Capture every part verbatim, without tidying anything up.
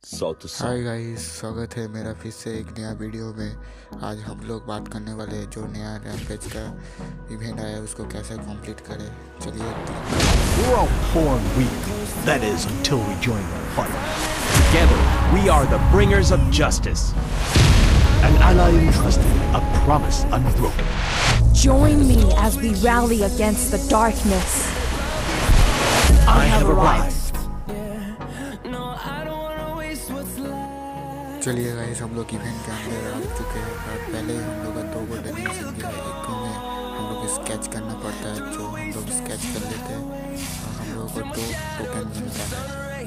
South to hi South. Guys, स्वागत है मेरा फिर से एक नया वीडियो में। आज हम लोग बात करने वाले हैं जो नया रैम्पेज का इवेंट आया है उसको कैसे कंप्लीट करें। चलिए, We're all poor and weak. That is, until we join the fight. Together, we are the bringers of justice. An ally entrusted, a promise unbroken. Join me as we rally against the darkness. I have arrived. चलिए guys, हम लोग event के अंदर आ चुके हैं और पहले ही हम लोग का दो गोल्डन मिशन दिया है। एक में हम लोग स्केच करना पड़ता है, जो हम लोग स्केच कर लेते हैं और हम लोगों को दो टोकन मिलता है।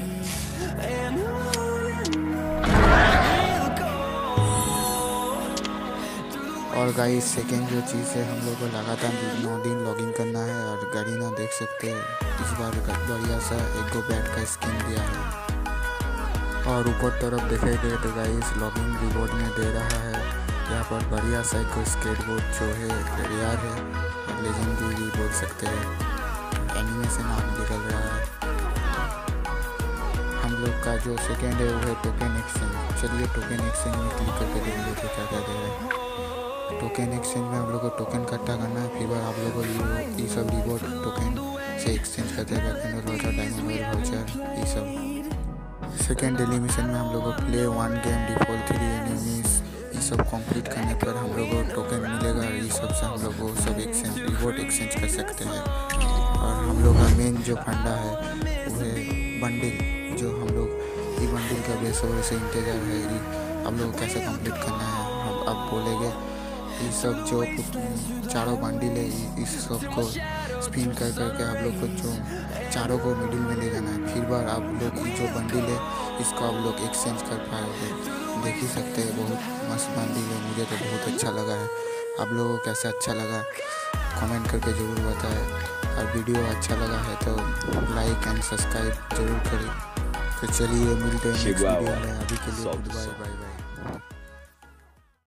और गाइस, सेकेंड जो चीज़ है, हम लोग को लगातार नौ दिन लॉगिन करना है। और गाड़ी ना देख सकते हैं, इस बार बढ़िया सा एक गो बैट का स्किन दिया है। और ऊपर तरफ देखे गए तो गाइस लॉगिन रिवॉर्ड में दे रहा है। यहाँ पर बढ़िया सा एक स्केटबोर्ड जो है रेयर है और लेजेंडरी भी बोल सकते हैं। एनिमेशन नाम निकल रहा है। हम लोग का जो सेकेंड है वो है टोकन एक्सचेंज। चलिए टोकन एक्सचेंज में क्लिक करके देंगे तो क्या क्या दे रहे हैं। टोकन एक्सचेंज में हम लोग को टोकन इकट्ठा करना है, फिर बार आप लोग को ये सब रिवॉर्ड टोकन से एक्सचेंज करते हैं। डायमंड और वाउचर ये सब। सेकेंड डेली मिशन में हम लोग को play one game default three enemies ये सब कंप्लीट करने पर हम लोग को टोकन मिलेगा। और ये सब से हम लोग को सब एक्सचेंज रिवॉर्ड एक्सचेंज कर सकते हैं। और हम लोग का मेन जो फंडा है वो है बंडल, जो हम लोग ये बंडल का बेस और से इंतजार है। ये हम लोग को कैसे कंप्लीट करना है हम अब बोलेंगे। ये सब जो चारों बंडल है इस सब को स्पिन कर करके आप लोग को जो चारों को मिडिल में ले जाना है। फिर बार आप लोग जो बंडल है इसको आप लोग एक्सचेंज कर पाओगे। देख ही सकते हैं, बहुत मस्त बंडल है। मुझे तो बहुत अच्छा लगा है। आप लोगों को कैसा अच्छा लगा कमेंट करके ज़रूर बताएं। और वीडियो अच्छा लगा है तो लाइक एंड सब्सक्राइब ज़रूर करें। तो चलिए मिलते हैं नेक्स्ट वीडियो में। अभी के लिए गुड बाय बाय बाय।